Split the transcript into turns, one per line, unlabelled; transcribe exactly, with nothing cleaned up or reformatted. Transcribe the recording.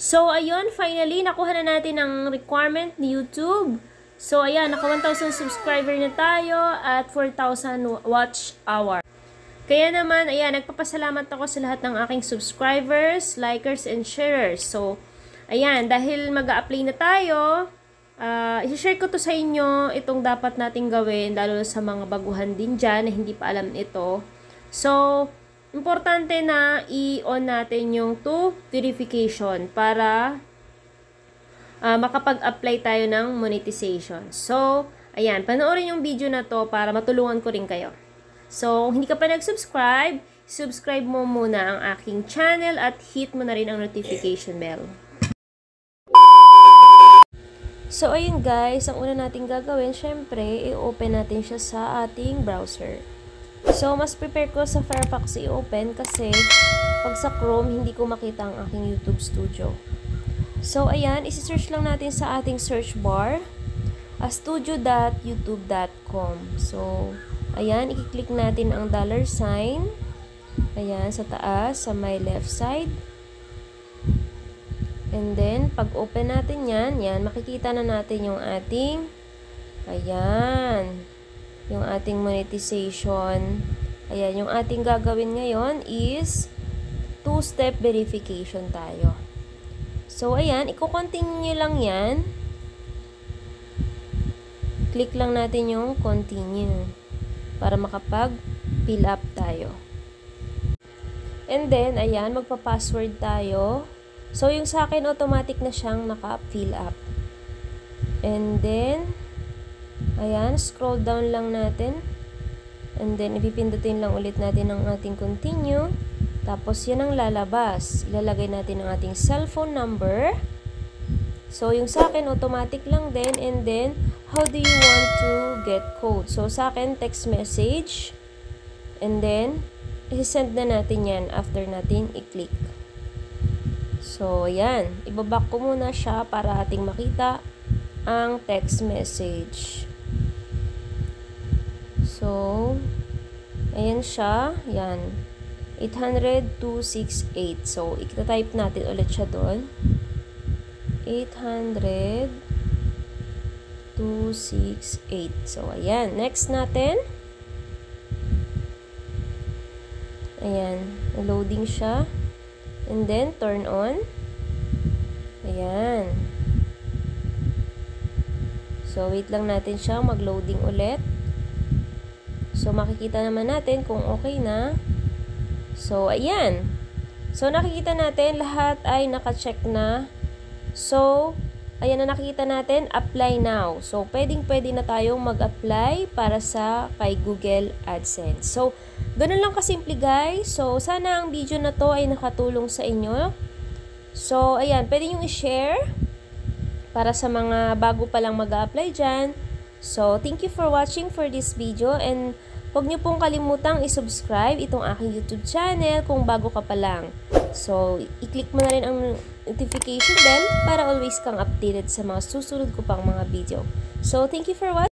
So, ayun, finally, nakuha na natin ang requirement ni YouTube. So, ayan, naka one thousand subscriber na tayo at four thousand watch hour. Kaya naman, ayan, nagpapasalamat ako sa lahat ng aking subscribers, likers, and sharers. So, ayan, dahil mag-a-apply na tayo, uh, i-share ko to sa inyo itong dapat nating gawin, lalo sa mga baguhan din dyan na hindi pa alam ito. So, importante na i-on natin yung two verification para uh, makapag-apply tayo ng monetization. So, ayan, panoorin yung video na to para matulungan ko rin kayo. So, hindi ka pa nag-subscribe, subscribe mo muna ang aking channel at hit mo na rin ang notification bell. So, ayun guys, ang una natin gagawin, syempre, i-open natin siya sa ating browser. So, mas prepare ko sa Firefox i-open kasi pag sa Chrome, hindi ko makita ang aking YouTube Studio. So, ayan, isi-search lang natin sa ating search bar, uh, studio dot youtube dot com. So, ayan, i-click natin ang dollar sign. Ayan, sa taas, sa my left side. And then, pag open natin yan, yan, makikita na natin yung ating, ayan, yung ating monetization. Ayan, yung ating gagawin ngayon is two-step verification tayo. So, ayan, i-continue lang yan. Click lang natin yung continue para makapag-fill up tayo. And then, ayan, magpa-password tayo. So, yung sa akin, automatic na siyang naka-fill up. And then, ayan, scroll down lang natin. And then, ipipindutin lang ulit natin ang ating continue. Tapos, yan ang lalabas. Ilalagay natin ang ating cellphone number. So, yung sa akin, automatic lang din. And then, how do you want to get code? So, sa akin, text message. And then, i-send na natin yan after natin i-click. So, yan. Ibabak ko muna siya para ating makita ang text message. So, ayan siya. Yan. eight hundred two sixty-eight. So, ita-type natin ulit siya doon. eight hundred two sixty-eight. So, ayan. Next natin. Ayan. Loading siya. And then, turn on. Ayan. So, wait lang natin siya mag-loading ulit. So, makikita naman natin kung okay na. So, ayan. So, nakikita natin lahat ay naka-check na. So, ayan na nakikita natin, apply now. So, pwedeng-pwede na tayong mag-apply para sa kay Google AdSense. So, ganun lang kasimple guys. So, sana ang video na to ay nakatulong sa inyo. So, ayan, pwede nyo i-share para sa mga bago pa lang mag-a-apply dyan. So, thank you for watching for this video and huwag nyo pong kalimutang i-subscribe itong aking YouTube channel kung bago ka pa lang. So, i-click mo na rin ang notification bell para always kang updated sa mga susunod ko pang mga video. So, thank you for watching.